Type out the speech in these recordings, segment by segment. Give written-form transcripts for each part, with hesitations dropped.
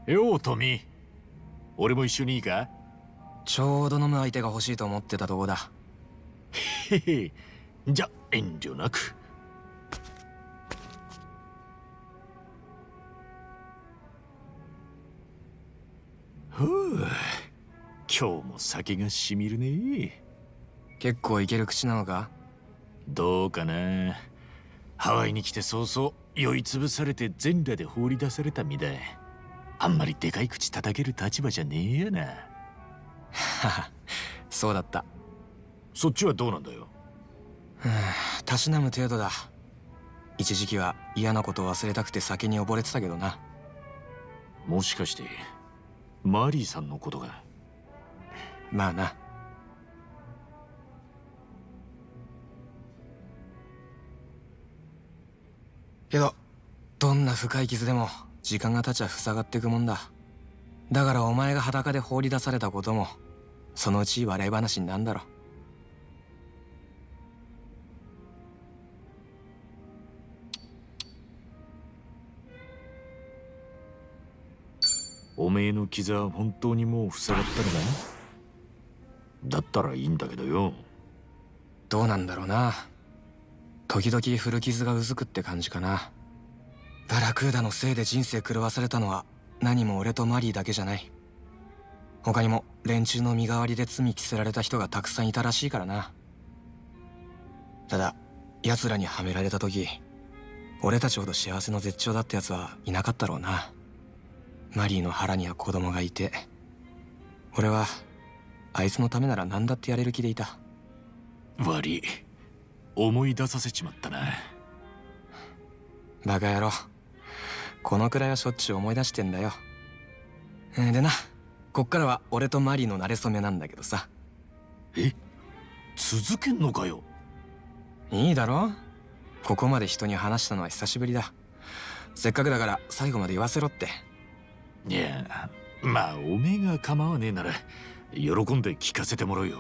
ようトミー、俺も一緒にいいか？ ちょうど飲む相手が欲しいと思ってたとこだ。 へへ、じゃ遠慮なく。ふう、今日も酒がしみるね。 結構いける口なのか？ どうかな。ハワイに来て早々酔いつぶされて全裸で放り出された身だ。あんまりでかい口叩ける立場じゃねえやな。 はは、そうだった。 そっちはどうなんだよ。 たしなむ程度だ。一時期は嫌なことを忘れたくて酒に溺れてたけどな。 もしかしてマリーさんのことが。 まあな。けどどんな深い傷でも時間が経ちゃ塞がってくもんだ。だからお前が裸で放り出されたこともそのうち笑い話になんだろ。 おめえの傷は本当にもう塞がったのか？だったらいいんだけどよ。 どうなんだろうな。時々古傷がうずくって感じかな。バラクーダのせいで人生狂わされたのは何も俺とマリーだけじゃない。他にも連中の身代わりで罪着せられた人がたくさんいたらしいからな。ただ奴らにはめられた時、俺たちほど幸せの絶頂だった奴はいなかったろうな。マリーの腹には子供がいて、俺はあいつのためなら何だってやれる気でいた。 悪い、思い出させちまったな。 バカ野郎、このくらいはしょっちゅう思い出してんだよ。でな、こっからは俺とマリーの馴れ初めなんだけどさ。 え、続けんのかよ。 いいだろ、ここまで人に話したのは久しぶりだ。せっかくだから最後まで言わせろって。 いや、まあおめえが構わねえなら喜んで聞かせてもらうよ。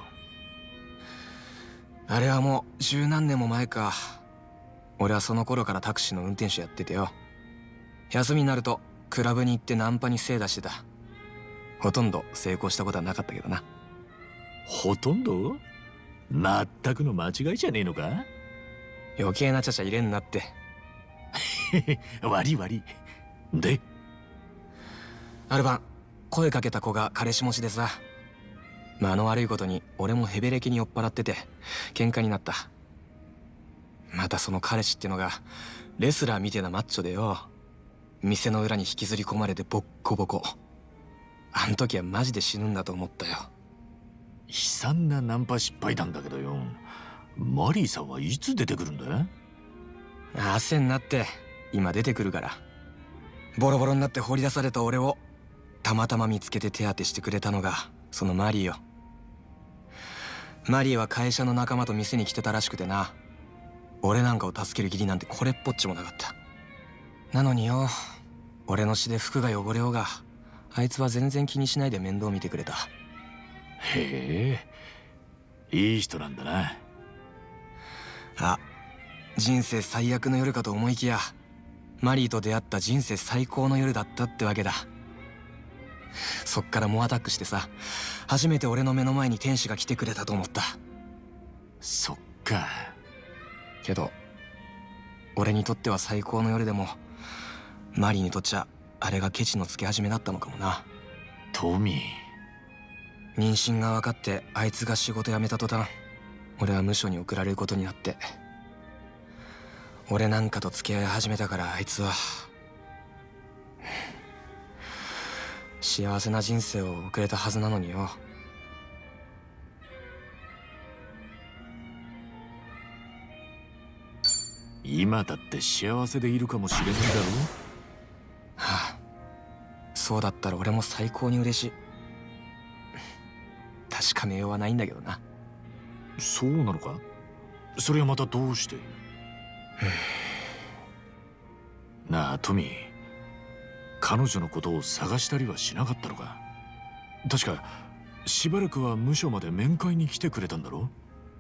あれはもう十何年も前か。俺はその頃からタクシーの運転手やっててよ。休みになるとクラブに行ってナンパに精出してた。ほとんど成功したことはなかったけどな。 ほとんど？まったくの間違いじゃねえのか？ 余計なちゃちゃ入れんなって。 悪い悪い。である晩声かけた子が彼氏持ちでさ、間の悪いことに俺もヘベレケに酔っ払ってて喧嘩になった。またその彼氏ってのがレスラーみてえなマッチョでよ、店の裏に引きずり込まれてボッコボコ。あん時はマジで死ぬんだと思ったよ。 悲惨なナンパ失敗なんだけどよ。マリーさんはいつ出てくるんだ？ 焦んなって、今出てくるから。ボロボロになって放り出された俺をたまたま見つけて手当てしてくれたのがそのマリーよ。マリーは会社の仲間と店に来てたらしくてな。俺なんかを助ける義理なんてこれっぽっちもなかった。なのによ、俺の死で服が汚れようがあいつは全然気にしないで面倒見てくれた。 へえ、いい人なんだな。 あ、人生最悪の夜かと思いきやマリーと出会った人生最高の夜だったってわけだ。そっから猛アタックしてさ、初めて俺の目の前に天使が来てくれたと思った。 そっか。 けど俺にとっては最高の夜でもマリーにとっちゃあれがケチのつけ始めだったのかもな。 トミー、 妊娠が分かってあいつが仕事辞めた途端、俺は無所に送られることになって、俺なんかと付き合い始めたからあいつは幸せな人生を送れたはずなのによ。 今だって幸せでいるかもしれないだろ。 はあ、そうだったら俺も最高に嬉しい。確かめようはないんだけどな。 そうなのか？それはまたどうして？なあトミー、彼女のことを探したりはしなかったのか？確かしばらくはムショまで面会に来てくれたんだろ？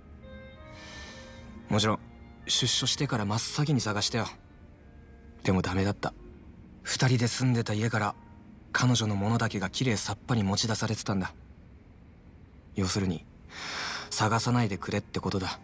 もちろん出所してから真っ先に探したよ。でもダメだった。二人で住んでた家から彼女のものだけがきれいさっぱり持ち出されてたんだ。要するに探さないでくれってことだ。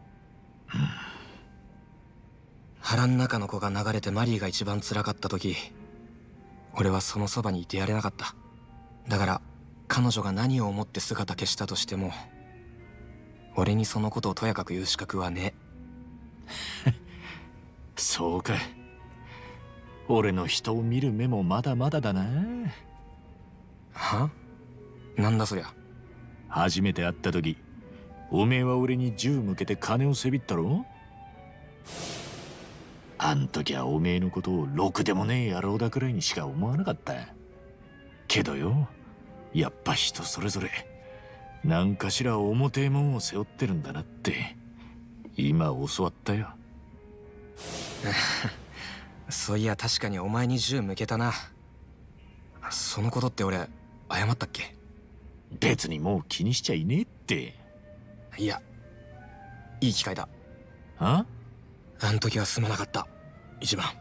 腹ん中の子が流れてマリーが一番辛かった時、俺はそのそばにいてやれなかった。だから彼女が何を思って姿消したとしても、俺にそのことをとやかく言う資格はねえ。 そうか。俺の人を見る目もまだまだだな。 は？なんだそりゃ。 初めて会った時、おめえは俺に銃向けて金をせびったろ。あん時はおめえのことをろくでもねえ野郎だくらいにしか思わなかった。けどよ、やっぱ人それぞれ何かしら重てえもんを背負ってるんだなって今教わったよ。 そういや確かにお前に銃向けたな。そのことって俺謝ったっけ？ 別にもう気にしちゃいねえって。 いや、いい機会だ。 あん時はすまなかった、一番。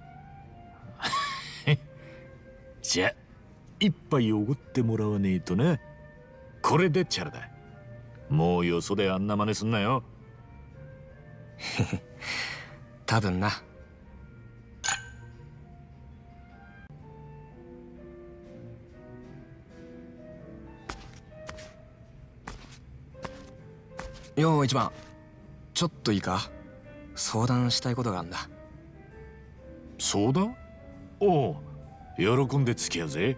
じゃあ一杯おごってもらわねえとな。これでチャラだ。もうよそであんな真似すんなよ。 多分な。よう一番、ちょっといいか？相談したいことがあんだ。 相談？おう、喜んで付き合うぜ。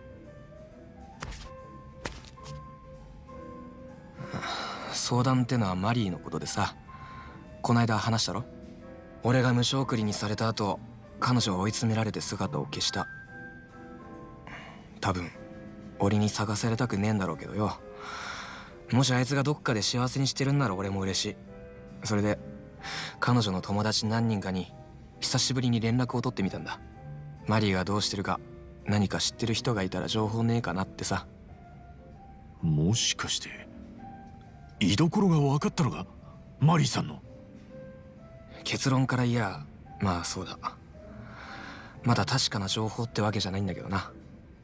相談ってのはマリーのことでさ、こないだ話したろ？俺が無償送りにされた後、彼女は追い詰められて姿を消した。多分俺に探されたくねえんだろうけどよ。もしあいつがどっかで幸せにしてるんなら俺も嬉しい。それで彼女の友達何人かに久しぶりに連絡を取ってみたんだ。マリーがどうしてるか、何か知ってる人がいたら情報ねえかなってさ。 もしかして居所が分かったのか？マリーさんの。 結論から言やまあそうだ。まだ確かな情報ってわけじゃないんだけどな。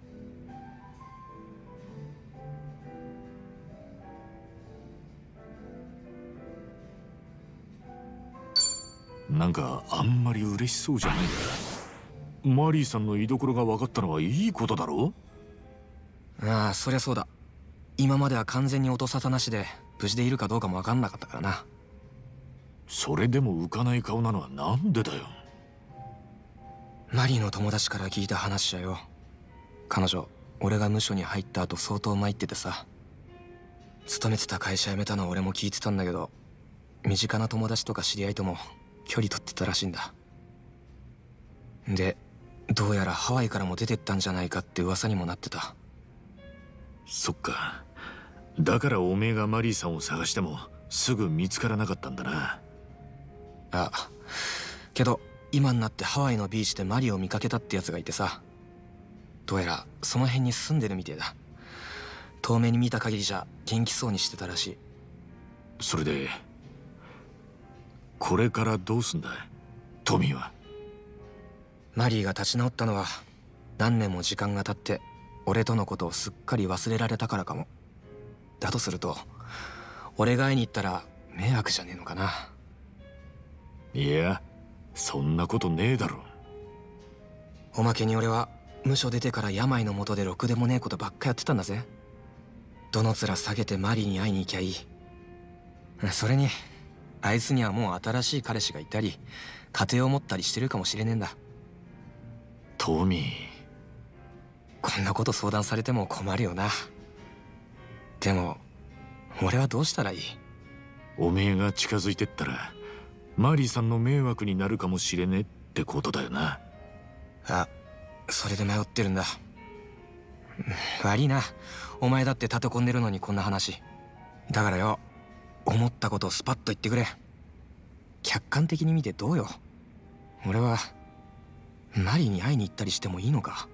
なんかあんまり嬉しそうじゃないんだ。マリーさんの居所が分かったのはいいことだろ？ ああ、そりゃそうだ。今までは完全に音沙汰なしで無事でいるかどうかも分かんなかったからな。 それでも浮かない顔なのはなんでだよ。 マリーの友達から聞いた話やよ。彼女、俺が無所に入った後相当参っててさ。勤めてた会社辞めたのは俺も聞いてたんだけど、身近な友達とか知り合いとも距離取ってたらしいんだ。で、どうやらハワイからも出てったんじゃないかって噂にもなってた。 そっか。だからおめえがマリーさんを探してもすぐ見つからなかったんだな。 あ、けど今になってハワイのビーチでマリーを見かけたってやつがいてさ。どうやらその辺に住んでるみてえだ。遠目に見た限りじゃ元気そうにしてたらしい。 それでこれからどうすんだトミーは。 マリーが立ち直ったのは何年も時間が経って俺とのことをすっかり忘れられたからかも。だとすると俺が会いに行ったら迷惑じゃねえのかな。 いや、そんなことねえだろ。 おまけに俺は無所出てから病の元でろくでもねえことばっかやってたんだぜ。どの面下げてマリーに会いに行きゃいい。それにあいつにはもう新しい彼氏がいたり家庭を持ったりしてるかもしれねえんだ。 トミー、 こんなこと相談されても困るよな。でも俺はどうしたらいい？ おめえが近づいてったらマリーさんの迷惑になるかもしれねえってことだよな。 あ、それで迷ってるんだ。悪いな、お前だって立て込んでるのにこんな話。だからよ、思ったことをスパッと言ってくれ。客観的に見てどうよ。俺はマリーに会いに行ったりしてもいいのか？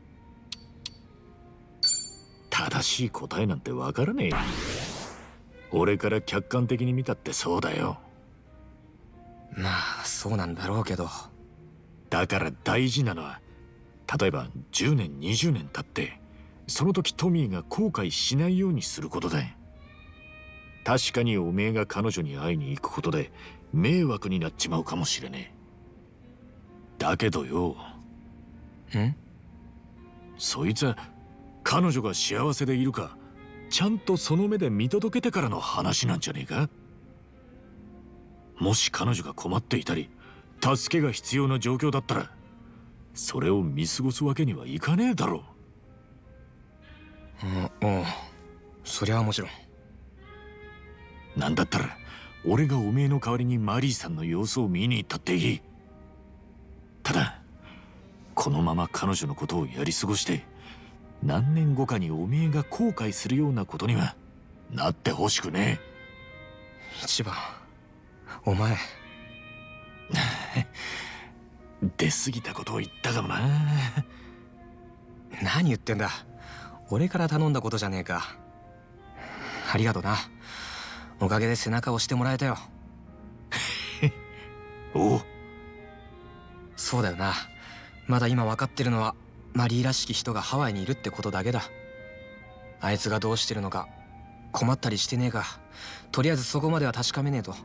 正しい答えなんてわからねえよ。 俺から客観的に見たってそうだよ。 まあそうなんだろうけど。 だから大事なのは、例えば10年20年経ってその時トミーが後悔しないようにすることだ。確かにおめえが彼女に会いに行くことで迷惑になっちまうかもしれねえ。だけどよ、そいつは彼女が幸せでいるかちゃんとその目で見届けてからの話なんじゃねえか。もし彼女が困っていたり助けが必要な状況だったらそれを見過ごすわけにはいかねえだろう。そりゃもちろん。 なんだったら俺がおめえの代わりにマリーさんの様子を見に行ったっていい。ただこのまま彼女のことをやり過ごして何年後かにおめえが後悔するようなことにはなってほしくねえ。一番お前出過ぎたことを言ったかもな。 何言ってんだ。俺から頼んだことじゃねえか。ありがとな。おかげで背中を押してもらえたよ。 おう。 そうだよな。まだ今分かってるのはマリーらしき人がハワイにいるってことだけだ。あいつがどうしてるのか困ったりしてねえか、とりあえずそこまでは確かめねえと。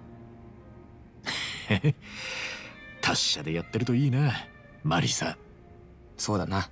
達者でやってるといいなマリーさん。 そうだな。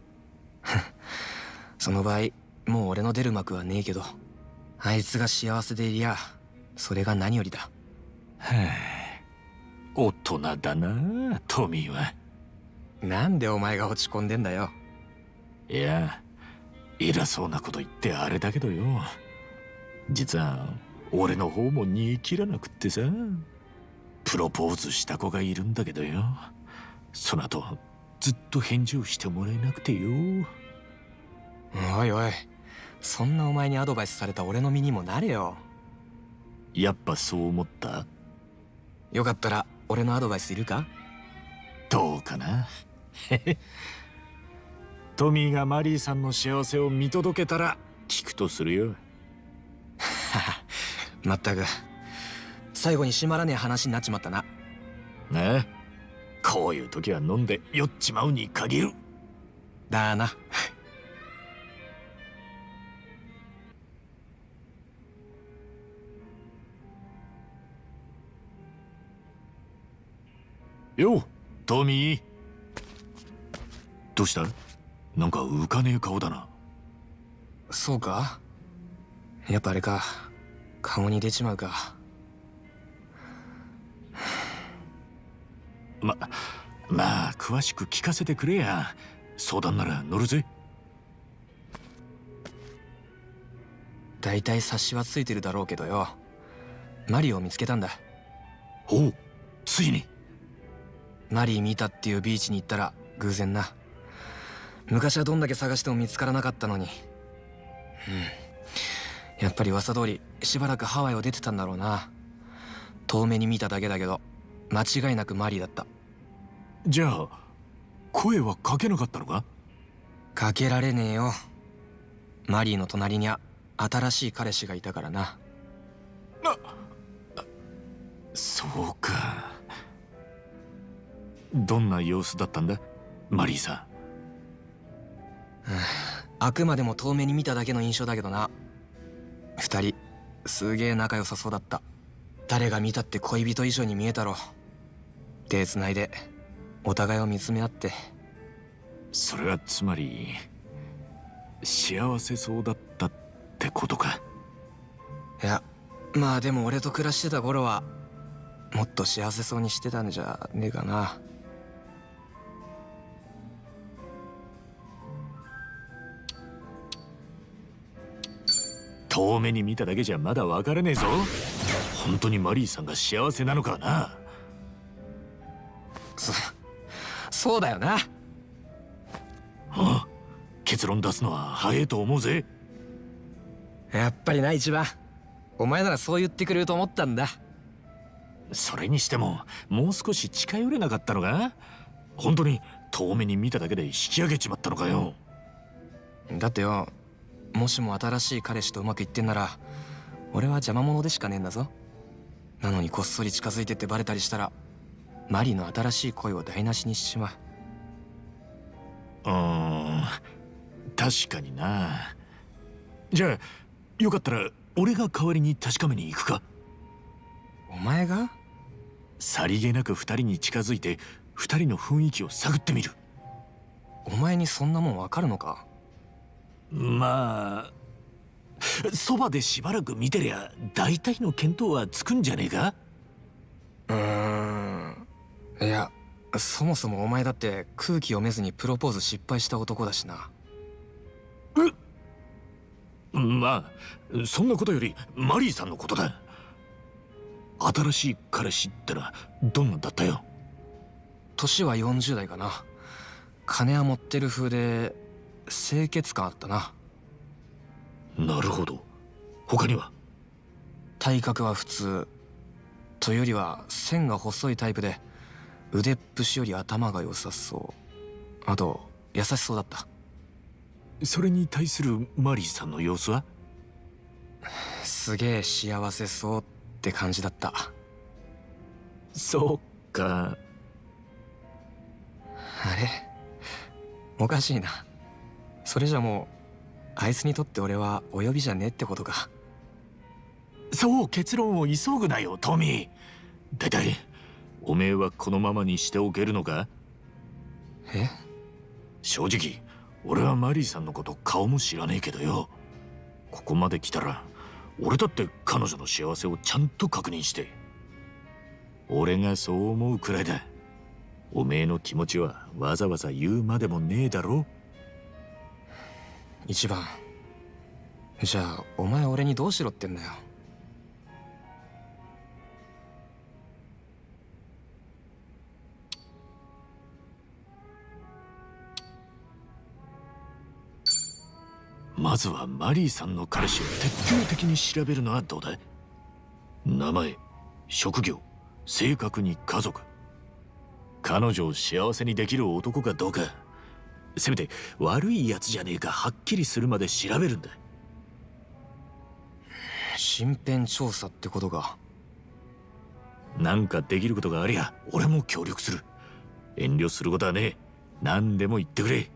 その場合もう俺の出る幕はねえけど、あいつが幸せでいりゃそれが何よりだ。 はあ、大人だなトミーは。 なんでお前が落ち込んでんだよ。 いや偉そうなこと言ってあれだけどよ、実は俺の方も煮え切らなくってさ。プロポーズした子がいるんだけどよ、その後ずっと返事をしてもらえなくてよ。 おいおい、そんなお前にアドバイスされた俺の身にもなれよ。 やっぱそう思った？ よかったら俺のアドバイスいるか？ どうかな。トミーがマリーさんの幸せを見届けたら聞くとするよ。 まったく最後に締まらねえ話になっちまったな。 ねえ、こういう時は飲んで酔っちまうに限る。 だな。 ようトミー、どうした？なんか浮かねえ顔だな。 そうか、やっぱあれか、顔に出ちまうか。 まあ詳しく聞かせてくれや。相談なら乗るぜ。 だいたい察しはついてるだろうけどよ、マリーを見つけたんだ。 おう、ついに。 マリー見たっていうビーチに行ったら偶然な。昔はどんだけ探しても見つからなかったのに。やっぱり噂通りしばらくハワイを出てたんだろうな。遠目に見ただけだけど間違いなくマリーだった。 じゃあ声はかけなかったのか？ かけられねえよ。マリーの隣には新しい彼氏がいたからな。 そうか。どんな様子だったんだマリーさん。 あくまでも遠目に見ただけの印象だけどな。二人すげえ仲良さそうだった。誰が見たって恋人以上に見えたろ。手つないでお互いを見つめ合って。 それはつまり幸せそうだったってことか？ いや、まあでも俺と暮らしてた頃はもっと幸せそうにしてたんじゃねえかな。 遠目に見ただけじゃまだ分からねえぞ。本当にマリーさんが幸せなのかな。 そうだよな。 結論出すのは早いと思うぜ。 やっぱりな、一番お前ならそう言ってくれると思ったんだ。 それにしてももう少し近寄れなかったのか？本当に遠目に見ただけで引き上げちまったのかよ。 だってよ、もしも新しい彼氏とうまくいってんなら俺は邪魔者でしかねえんだぞ。なのにこっそり近づいてってバレたりしたらマリーの新しい恋を台無しにしちまう。 確かにな。じゃあよかったら俺が代わりに確かめに行くか。 お前が？ さりげなく二人に近づいて二人の雰囲気を探ってみる。 お前にそんなもんわかるのか？ まあそばでしばらく見てりゃ大体の見当はつくんじゃねえか。 いや、そもそもお前だって空気読めずにプロポーズ失敗した男だしな。 まあそんなことよりマリーさんのことだ。新しい彼氏ってのはどんなんだったよ。 年は40代かな。金は持ってる風で清潔感あったな。 なるほど。他には？ 体格は普通というよりは線が細いタイプで腕っぷしより頭が良さそう。あと優しそうだった。 それに対するマリーさんの様子は？ すげえ幸せそうって感じだった。 そうか。 あれおかしいな。それじゃもうあいつにとって俺はお呼びじゃねえってことか。 そう結論を急ぐなよトミー。だいたいおめえはこのままにしておけるのか？ え？ 正直俺はマリーさんのこと顔も知らねえけどよ。ここまで来たら俺だって彼女の幸せをちゃんと確認して。俺がそう思うくらいだ。おめえの気持ちはわざわざ言うまでもねえだろ。 一番じゃあお前俺にどうしろってんだよ。 まずはマリーさんの彼氏を徹底的に調べるのはどうだ？名前、職業、正確に家族。彼女を幸せにできる男かどうか、せめて悪いやつじゃねえかはっきりするまで調べるんだ。 身辺調査ってことか。 なんかできることがありゃ俺も協力する。遠慮することはねえ。何でも言ってくれ。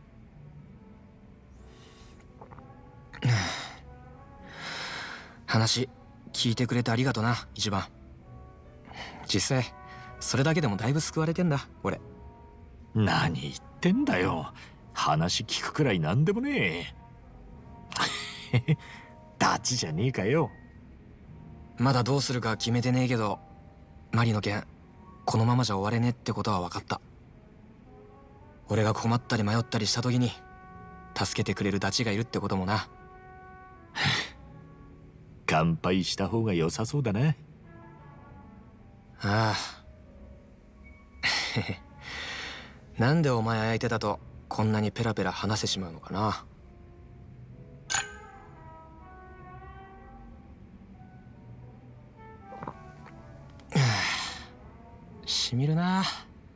話聞いてくれてありがとな一番。実際それだけでもだいぶ救われてんだ俺。 何言ってんだよ。話聞くくらい何でもねえ。ダチじゃねえかよ。 まだどうするか決めてねえけどマリの件このままじゃ終われねえってことは分かった。俺が困ったり迷ったりした時に助けてくれるダチがいるってこともな。 乾杯した方が良さそうだな。 ああ。なんでお前相手だとこんなにペラペラ話せしまうのかな。しみるな。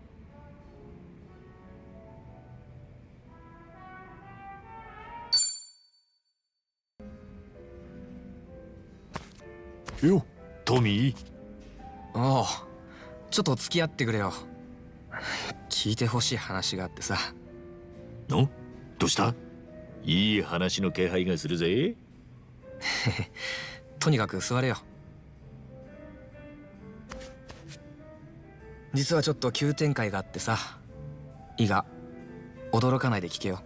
よ、トミー。 おう、ちょっと付き合ってくれよ。聞いてほしい話があってさ。 の？どうした？いい話の気配がするぜ。 とにかく座れよ。実はちょっと急展開があってさ。いいが驚かないで聞けよ。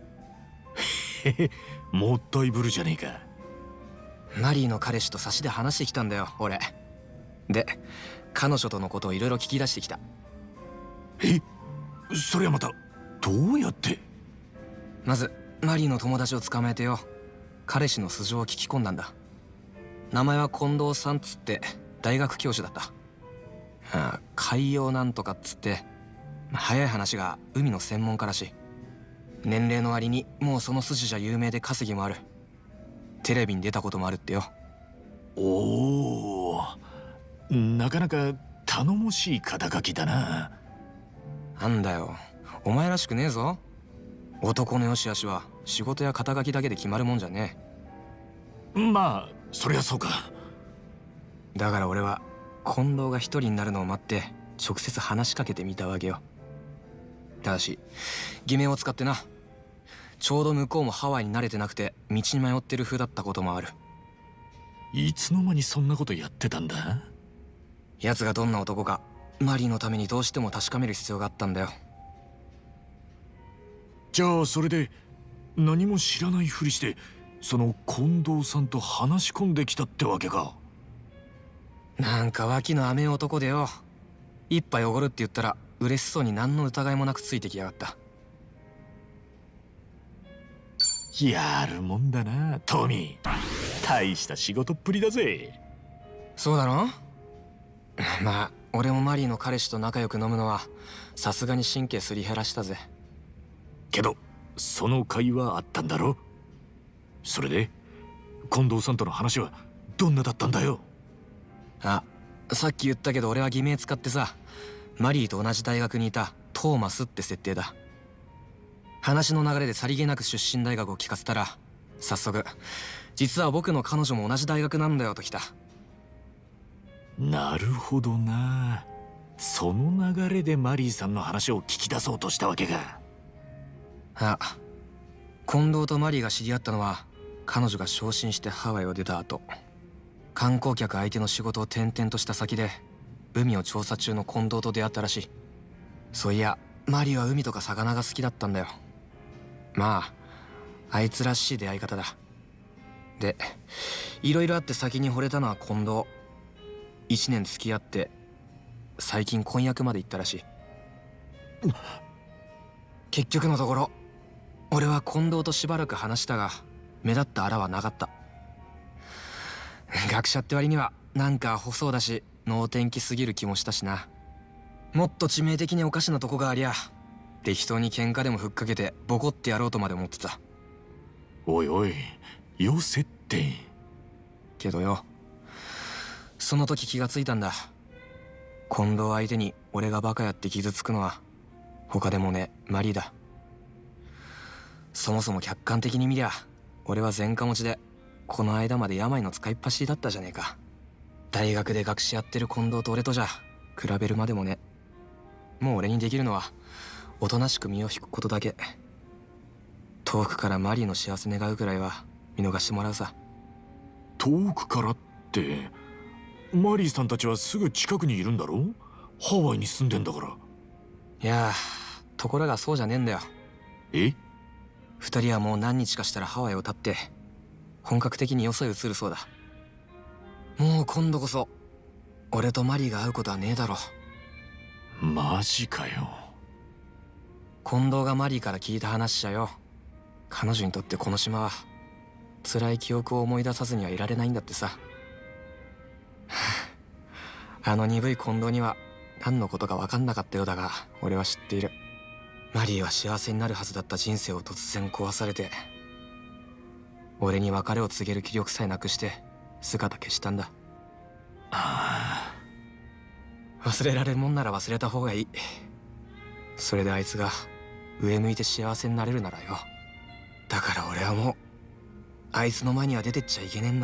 もったいぶるじゃねえか。 マリーの彼氏と差しで話してきたんだよ俺。で彼女とのことをいろいろ聞き出してきた。 え？そりゃまたどうやって？ まずマリーの友達を捕まえてよ彼氏の素性を聞き込んだんだ。名前は近藤さんっつって大学教授だった。海洋なんとかっつって早い話が海の専門家らしい。年齢の割にもうその筋じゃ有名で稼ぎもある。テレビに出たこともあるってよ。 おお、なかなか頼もしい肩書きだな。 なんだよお前らしくねえぞ。男の良し悪しは仕事や肩書きだけで決まるもんじゃねまあそりゃそうか。 だから俺は近藤が一人になるのを待って直接話しかけてみたわけよ。ただし偽名を使ってな。ちょうど向こうもハワイに慣れてなくて道に迷ってる風だったこともある。 いつの間にそんなことやってたんだ？ 奴がどんな男かマリーのためにどうしても確かめる必要があったんだよ。 じゃあそれで何も知らないふりしてその近藤さんと話し込んできたってわけか。 なんか脇の甘え男でよ。一杯おごるって言ったら嬉しそうに何の疑いもなくついてきやがった。 やるもんだなトミー。大した仕事っぷりだぜ。 そうだろ。まあ俺もマリーの彼氏と仲良く飲むのはさすがに神経すり減らしたぜ。 けどその会話あったんだろ。それで近藤さんとの話はどんなだったんだよ。 あ、さっき言ったけど俺は偽名使ってさ、マリーと同じ大学にいたトーマスって設定だ。話の流れでさりげなく出身大学を聞かせたら早速実は僕の彼女も同じ大学なんだよときた。 なるほどな。その流れでマリーさんの話を聞き出そうとしたわけか。 あ、近藤とマリーが知り合ったのは彼女が昇進してハワイを出た後、観光客相手の仕事を転々とした先で海を調査中の近藤と出会ったらしい。そういやマリーは海とか魚が好きだったんだよ。まああいつらしい出会い方だ。でいろいろあって先に惚れたのは近藤。1年付き合って最近婚約まで行ったらしい。結局のところ俺は近藤としばらく話したが目立ったあらはなかった。学者って割にはなんか細そうだし能天気すぎる気もしたしな。もっと致命的におかしなとこがありゃ適当に喧嘩でもふっかけてボコってやろうとまで思ってた。 おいおいよせって。 けどよ、その時気がついたんだ。近藤相手に俺がバカやって傷つくのは他でもねマリーだ。そもそも客観的に見りゃ俺は前科持ちでこの間まで病の使いっ走りだったじゃねえか。大学で学士やってる近藤と俺とじゃ比べるまでもね。もう俺にできるのはおとなしく身を引くことだけ。遠くからマリーの幸せ願うくらいは見逃してもらうさ。 遠くからってマリーさんたちはすぐ近くにいるんだろ。ハワイに住んでんだから。 いやところがそうじゃねえんだよ。 え？ 二人はもう何日かしたらハワイを立って本格的によそへ移るそうだ。もう今度こそ俺とマリーが会うことはねえだろ。 マジかよ。 近藤がマリーから聞いた話じゃよ、彼女にとってこの島は辛い記憶を思い出さずにはいられないんだってさ。あの鈍い近藤には何のことか分かんなかったようだが俺は知っている。マリーは幸せになるはずだった人生を突然壊されて俺に別れを告げる気力さえなくして姿消したんだ。忘れられるもんなら忘れた方がいい。それであいつが上向いて幸せになれるならよ。だから俺はもうあいつの前には出てっちゃいけねえんだ。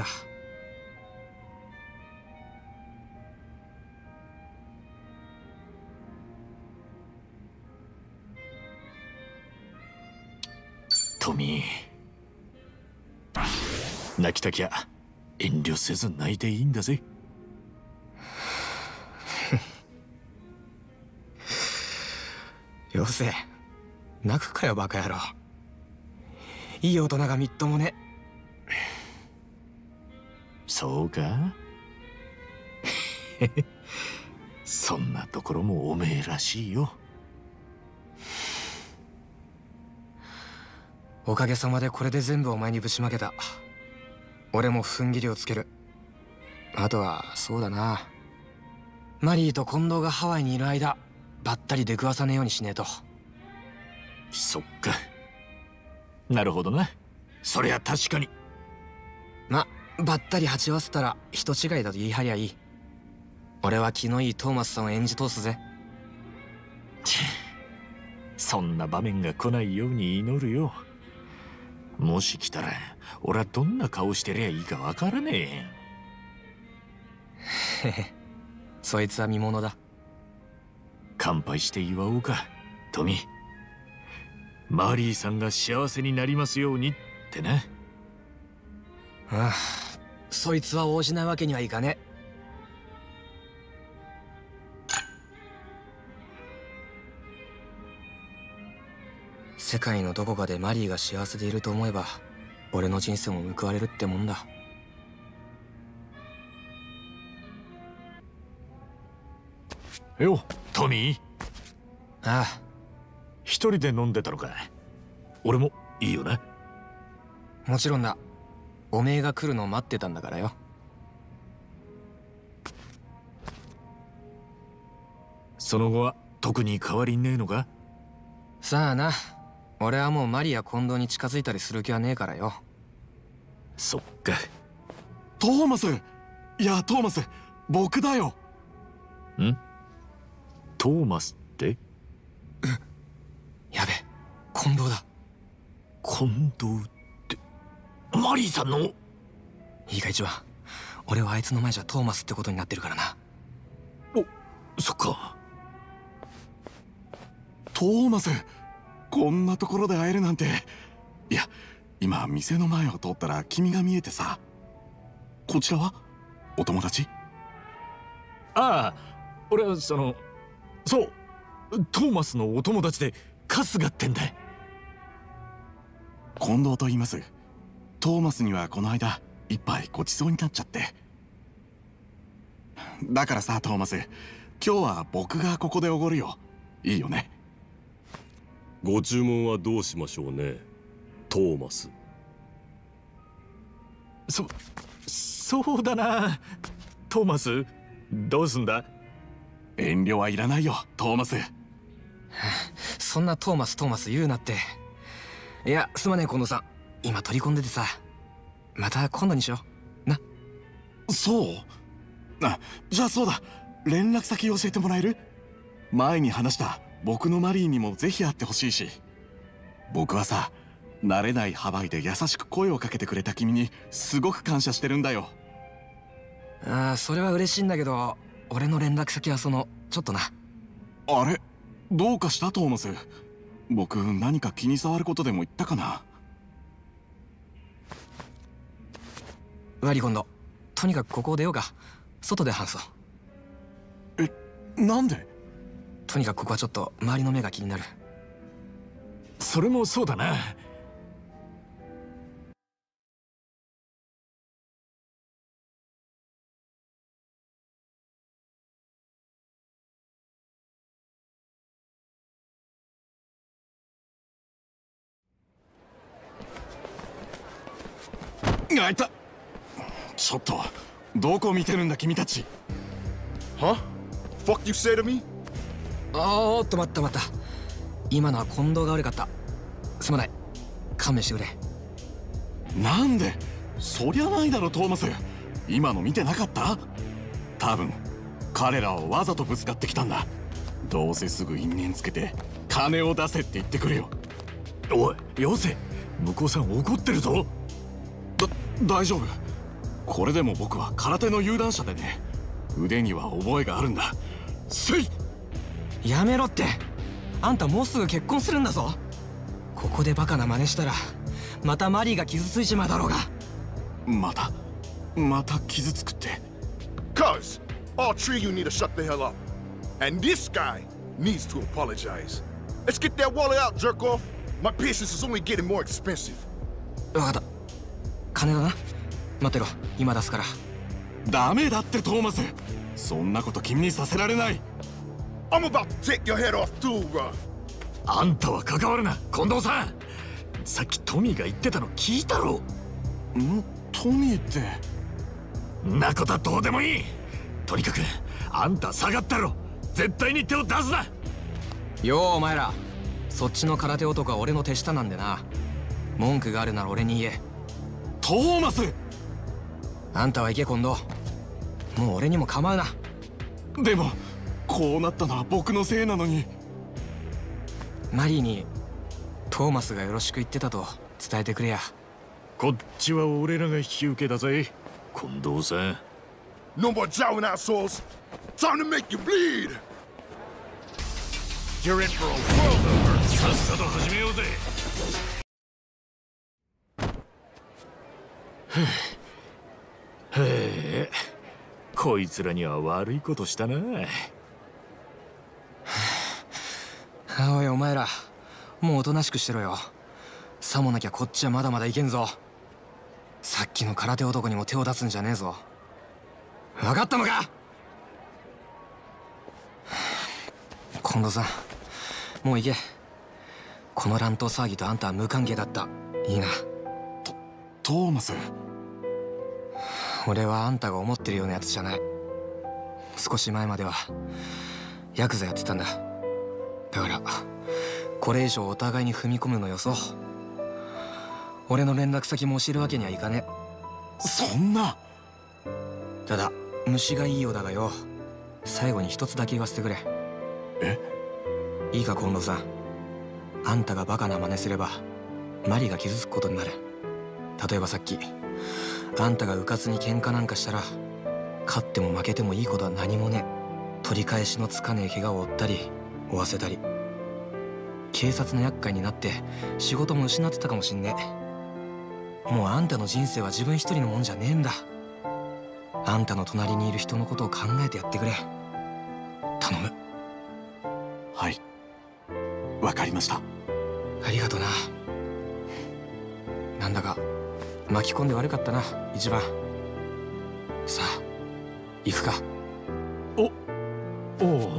トミー、泣きたきゃ遠慮せず泣いていいんだぜ。 よせ、泣くかよバカ野郎。いい大人がみっともね。 そうか。そんなところもおめえらしいよ。 おかげさまでこれで全部お前にぶちまけた。俺も踏ん切りをつける。あとはそうだな、マリーと近藤がハワイにいる間ばったり出くわさねえようにしねえと。 そっか、なるほどな。そりゃ確かに。 ま、ばったり鉢合わせたら人違いだと言い張りゃいい。俺は気のいいトーマスさんを演じ通すぜ。 そんな場面が来ないように祈るよ。もし来たら俺はどんな顔してりゃいいかわからねへへ、そいつは見ものだ。 乾杯して祝おうか、トミー。マリーさんが幸せになりますようにってな。 ああ、そいつは応じないわけにはいかねえ。世界のどこかでマリーが幸せでいると思えば、俺の人生も報われるってもんだ。 よ、トミー。 ああ。 一人で飲んでたのか。俺もいいよな。 もちろんだ。おめえが来るのを待ってたんだからよ。 その後は特に変わりねえのか。 さあな。俺はもうマリや近藤に近づいたりする気はねえからよ。 そっか。 トーマス。いや、トーマス、僕だよ。 ん？トーマスって？ やべ、近藤だ。 近藤ってマリーさんの？いいか一番、俺はあいつの前じゃトーマスってことになってるからな。 お、そっか。 トーマス、こんなところで会えるなんて。いや、今店の前を通ったら君が見えてさ。こちらはお友達？ ああ、俺はそう、トーマスのお友達で春日ってんだ。 近藤と言います。トーマスにはこの間一杯ごちそうになっちゃって。だからさ、トーマス、今日は僕がここでおごるよ。いいよね？ ご注文はどうしましょうね、トーマス。 そうだな。トーマス、どうすんだ？ 遠慮はいらないよ、トーマス。 そんなトーマス言うなって。いや、すまねえ近藤さん、今取り込んでてさ。また今度にしような。 そう？あ、じゃあそうだ、連絡先教えてもらえる？前に話した僕のマリーにもぜひ会ってほしいし。僕はさ、慣れないハワイで優しく声をかけてくれた君にすごく感謝してるんだよ。 ああ、それは嬉しいんだけど、俺の連絡先はちょっとな。 あれ、どうかしたトーマス？僕何か気に障ることでも言ったかな？ 悪い今度、とにかくここを出ようか。外で話そう。 なんで？ とにかくここはちょっと周りの目が気になる。 それもそうだな。 あいた。ちょっとどこ見てるんだ君たち。 Huh? Fuck you say to me? おーっと待った。今のは近藤が悪かった。すまない。勘弁してくれ。 なんで？そりゃないだろトーマス。今の見てなかった？多分彼らはわざとぶつかってきたんだ。どうせすぐ因縁つけて金を出せって言ってくるよ。 おい、よせ。向こうさん怒ってるぞ。 大丈夫。これでも僕は空手の有段者でね。腕には覚えがあるんだ。せい！ やめろって。あんたもうすぐ結婚するんだぞ。ここでバカな真似したらまたマリーが傷ついちまうだろうが。 また傷つくって。 Cuz, all three of you need to shut the hell up. And this guy needs to apologize. Let's get that wallet out, jerk off. My patience is only getting more expensive. 分かった。金だな。待ってろ、今出すから。 ダメだってトーマス。そんなこと君にさせられない。 I'm about to take your head off too, bro. あんたは関わるな、近藤さん。さっきトミーが言ってたの聞いたろ。 トミーって。 んなことはどうでもいい。とにかくあんた下がったろ。絶対に手を出すな。 ようお前ら、そっちの空手男は俺の手下なんでな。文句があるなら俺に言え。 トーマス！ あんたは行け近藤。もう俺にも構うな。 でもこうなったのは僕のせいなのに。 マリーにトーマスがよろしく言ってたと伝えてくれや。 こっちは俺らが引き受けだぜ、近藤さん。 No more jowling assholes. Time to make you bleed. You're in for a world of hurt. さっさと始めようぜ。へえ、こいつらには悪いことしたな。 おいお前ら、もうおとなしくしてろよ。さもなきゃこっちはまだまだいけんぞ。さっきの空手男にも手を出すんじゃねえぞ。分かったのか。近藤さん、もう行け。この乱闘騒ぎとあんたは無関係だった。いいな。 トーマス。 俺はあんたが思ってるようなやつじゃない。少し前まではヤクザやってたんだ。だからこれ以上お互いに踏み込むのよそう。俺の連絡先も教えるわけにはいかねえ。 そんな。 ただ虫がいいようだがよ、最後に一つだけ言わせてくれ。 え？ いいか近藤さん、あんたがバカな真似すればマリが傷つくことになる。例えばさっきあんたがうかつに喧嘩なんかしたら、勝っても負けてもいいことは何もねえ。取り返しのつかねえ怪我を負ったり負わせたり、警察の厄介になって仕事も失ってたかもしんねえ。もうあんたの人生は自分一人のもんじゃねえんだ。あんたの隣にいる人のことを考えてやってくれ。頼む。 はい、わかりました。 ありがとな。なんだか巻き込んで悪かったな一番。さあ行くか。 おお。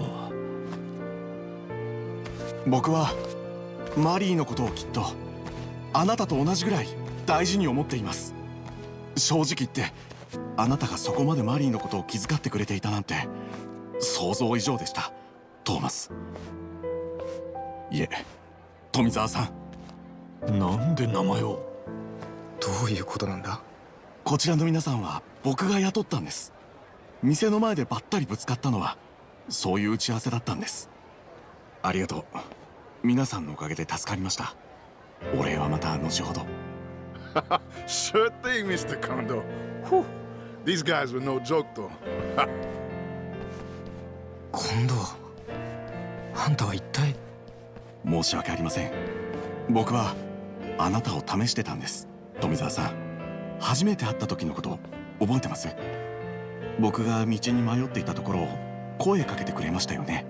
僕はマリーのことをきっとあなたと同じぐらい大事に思っています。正直言ってあなたがそこまでマリーのことを気遣ってくれていたなんて想像以上でした、トーマス。いえ、富澤さん。 なんで名前を。 どういうことなんだ。 こちらの皆さんは僕が雇ったんです。店の前でばったりぶつかったのはそういう打ち合わせだったんです。ありがとう。皆さんのおかげで助かりました。お礼はまた後ほど。 Sure thing, Mr. Kondo. Whew. These guys were no joke, though. 近藤、あんたは一体。 申し訳ありません。僕はあなたを試してたんです。富澤さん、初めて会った時のこと覚えてます？僕が道に迷っていたところを声かけてくれましたよね。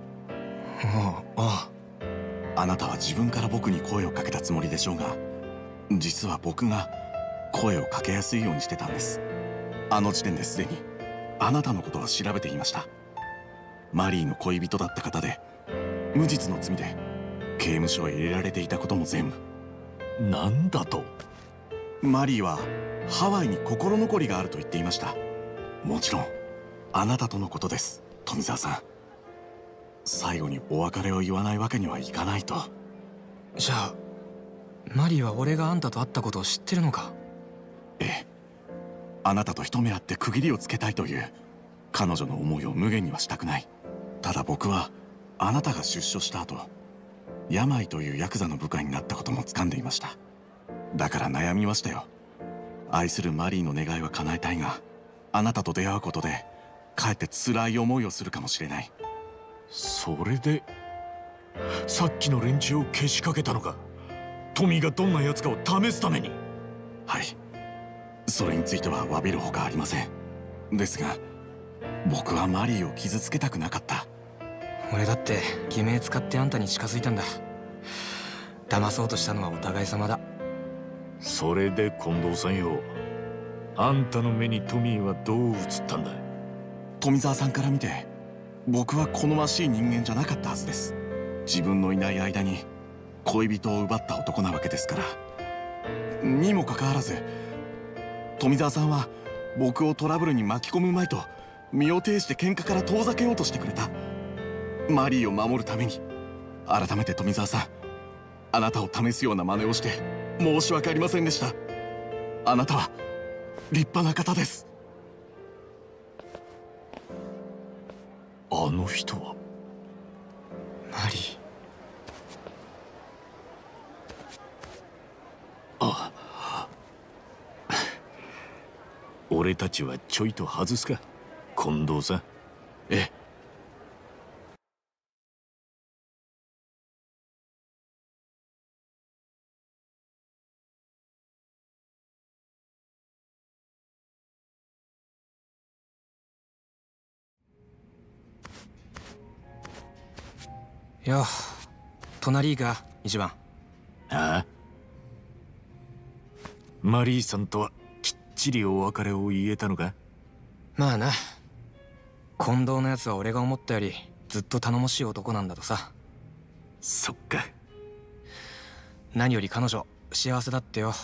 ああ。 あなたは自分から僕に声をかけたつもりでしょうが、実は僕が声をかけやすいようにしてたんです。あの時点ですでにあなたのことは調べていました。マリーの恋人だった方で無実の罪で刑務所へ入れられていたことも全部。 なんだと。 マリーはハワイに心残りがあると言っていました。もちろんあなたとのことです、富澤さん。最後にお別れを言わないわけにはいかないと。 じゃあマリーは俺があんたと会ったことを知ってるのか？ ええ、あなたと一目会って区切りをつけたいという彼女の思いを無限にはしたくない。ただ僕はあなたが出所した後、病というヤクザの部下になったことも掴んでいました。だから悩みましたよ。愛するマリーの願いは叶えたいが、あなたと出会うことでかえって辛い思いをするかもしれない。 それでさっきの連中をけしかけたのか。トミーがどんな奴かを試すために。 はい、それについては詫びるほかありません。ですが僕はマリーを傷つけたくなかった。 俺だって偽名使ってあんたに近づいたんだ。騙そうとしたのはお互い様だ。 それで近藤さんよ、あんたの目にトミーはどう映ったんだ。 富澤さんから見て僕は好ましい人間じゃなかったはずです。自分のいない間に恋人を奪った男なわけですから。にもかかわらず富澤さんは僕をトラブルに巻き込むまいと身を挺して喧嘩から遠ざけようとしてくれた。マリーを守るために。改めて富澤さん、あなたを試すような真似をして申し訳ありませんでした。あなたは立派な方です。 あの人はマリー。 俺たちはちょいと外すか。 近藤さん。 ええ。 よ、隣いいか一番。 ああ、マリーさんとはきっちりお別れを言えたのか？ まあな、近藤のやつは俺が思ったよりずっと頼もしい男なんだとさ。 そっか。 何より彼女幸せだってよ。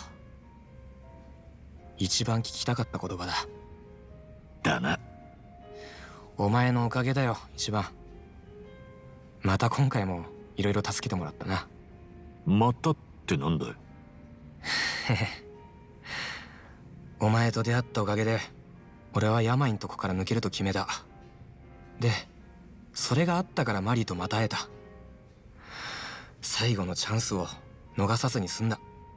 一番聞きたかった言葉だ。 だな。 お前のおかげだよ一番。また今回もいろいろ助けてもらったな。 またってなんだよ。 お前と出会ったおかげで俺は病んとこから抜けると決めた。でそれがあったからマリーとまた会えた。最後のチャンスを逃さずに済んだ。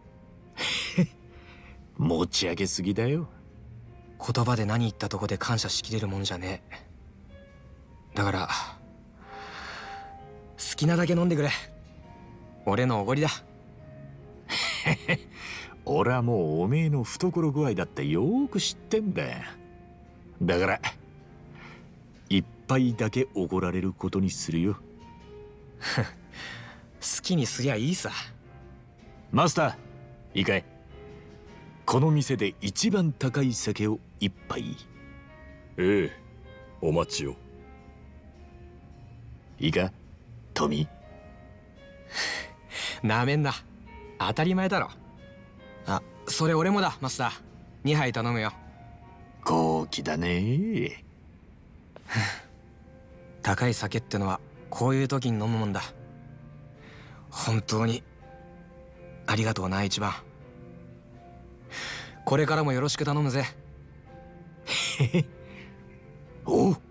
持ち上げすぎだよ。 言葉で何言ったとこで感謝しきれるもんじゃねえ。だから好きなだけ飲んでくれ。俺のおごりだ。 俺はもうおめえの懐具合だってよーく知ってんだ。だから一杯だけおごられることにするよ。 好きにすりゃいいさ。 マスター、いいかい。この店で一番高い酒を一杯。 ええ、お待ちを。 いいかトミー。 なめんな、当たり前だろ。あ、それ俺もだマスター。2杯頼むよ。 豪気だね。 高い酒ってのはこういう時に飲むもんだ。本当にありがとうな一番。これからもよろしく頼むぜ。 おう。